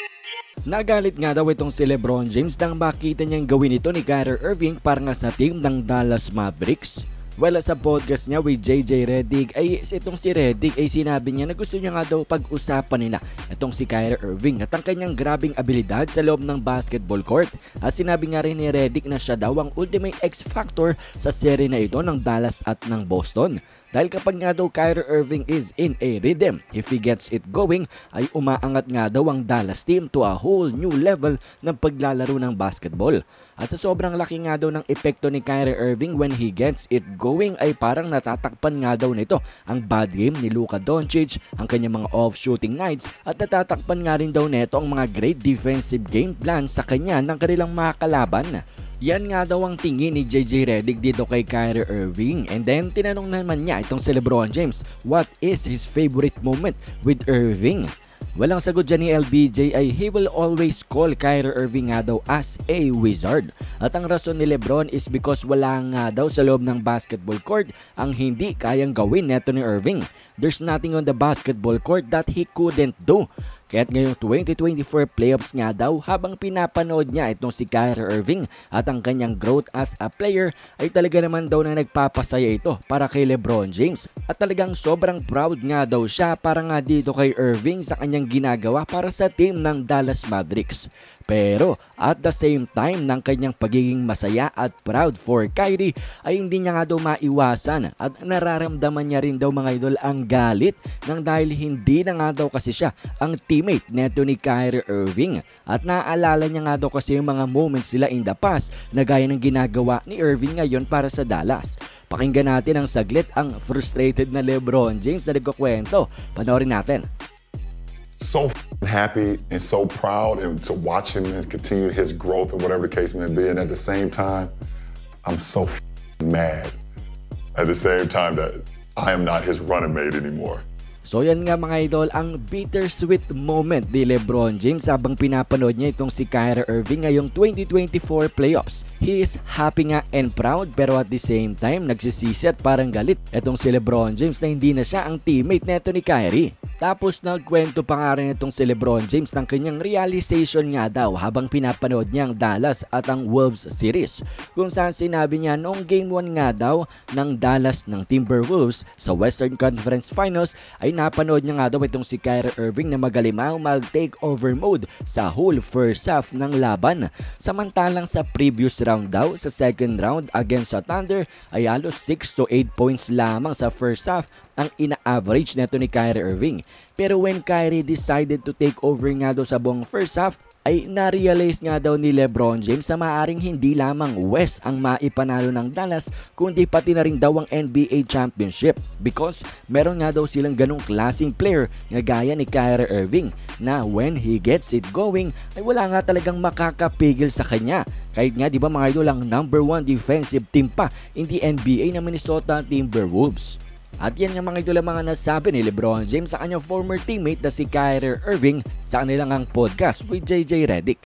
Nagalit nga daw itong si LeBron James nang makita niyang gawin ito ni Kyrie Irving para nga sa team ng Dallas Mavericks. Well, sa podcast niya with JJ Redick ay itong si Redick ay sinabi niya na gusto niya nga daw pag-usapan nila itong si Kyrie Irving at ang kanyang grabing abilidad sa loob ng basketball court. At sinabi nga rin ni Redick na siya daw ang ultimate X-factor sa serye na ito ng Dallas at ng Boston. Dahil kapag nga daw Kyrie Irving is in a rhythm, if he gets it going, ay umaangat nga daw ang Dallas team to a whole new level ng paglalaro ng basketball. At sa sobrang laki nga daw ng epekto ni Kyrie Irving when he gets it going ay parang natatakpan nga daw nito ang bad game ni Luka Doncic, ang kanyang mga off-shooting nights at natatakpan nga rin daw nito ang mga great defensive game plan sa kanya ng kanilang mga kalaban. Yan nga daw ang tingin ni JJ Redick dito kay Kyrie Irving. And then tinanong naman niya itong si LeBron James, what is his favorite moment with Irving? Walang sagot dyan ni LBJ ay he will always call Kyrie Irving nga daw as a wizard. At ang rason ni LeBron is because wala nga daw sa loob ng basketball court ang hindi kayang gawin neto ni Irving. There's nothing on the basketball court that he couldn't do. Kaya't ngayong 2024 playoffs nga daw habang pinapanood niya itong si Kyrie Irving at ang kanyang growth as a player ay talaga naman daw na nagpapasaya ito para kay LeBron James. At talagang sobrang proud nga daw siya para nga dito kay Irving sa kanyang ginagawa para sa team ng Dallas Mavericks. Pero at the same time ng kanyang pagiging masaya at proud for Kyrie ay hindi niya nga daw maiwasan at nararamdaman niya rin daw mga idol ang galit nang dahil hindi na nga daw kasi siya ang teammate neto ni Kyrie Irving at naaalala niya nga daw kasi yung mga moments sila in the past na gaya ng ginagawa ni Irving ngayon para sa Dallas. Pakinggan natin ang saglit ang frustrated na LeBron James na nagkukwento. Panoorin natin. So happy and so proud and to watch him and continue his growth and whatever the case may be. And at the same time, I'm so mad at the same time that I am not his running mate anymore. So yan nga mga idol ang bittersweet moment ni LeBron James habang pinapanood niya itong si Kyrie Irving ngayong 2024 playoffs. He is happy nga and proud pero at the same time nagsisisi at parang galit itong si LeBron James na hindi na siya ang teammate neto ni Kyrie. Tapos nagkwento pa nga rin itong si LeBron James ng kanyang realization nga daw habang pinapanood niya ang Dallas at ang Wolves series. Kung saan sinabi niya noong Game 1 nga daw ng Dallas ng Timberwolves sa Western Conference Finals ay napanood niya nga daw itong si Kyrie Irving na magalimaw mag-takeover mode sa whole first half ng laban. Samantalang sa previous round daw, sa second round against sa Thunder ay halos 6 to 8 points lamang sa first half ang ina-average neto ni Kyrie Irving. Pero when Kyrie decided to take over nga daw sa buong first half, ay na-realize nga daw ni LeBron James na maaaring hindi lamang West ang maipanalo ng Dallas kundi pati na rin daw ang NBA Championship because meron nga daw silang ganong klaseng player nga gaya ni Kyrie Irving na when he gets it going ay wala nga talagang makakapigil sa kanya. Kahit nga di ba mga idol ang number 1 defensive team pa in the NBA na Minnesota Timberwolves. At yan nga mga idol ang mga nasabi ni LeBron James sa kanyang former teammate na si Kyrie Irving sa kanilang podcast with JJ Redick.